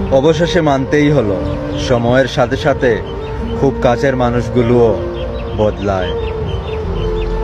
অবশেষে মানতেই হলো, সময়ের সাথে সাথে খুব কাছের মানুষগুলোও বদলায়।